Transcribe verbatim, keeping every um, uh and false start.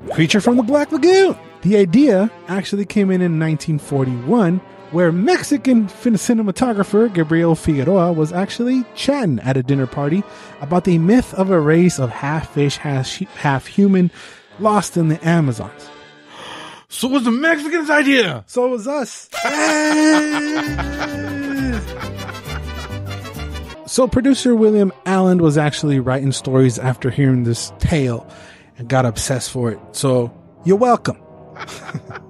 Creature from the Black Lagoon. The idea actually came in in nineteen forty-one, where Mexican cinematographer Gabriel Figueroa was actually chatting at a dinner party about the myth of a race of half fish, half human lost in the Amazons. So it was the Mexicans' idea. So it was us. So producer William Allen was actually writing stories after hearing this tale and got obsessed for it. So you're welcome.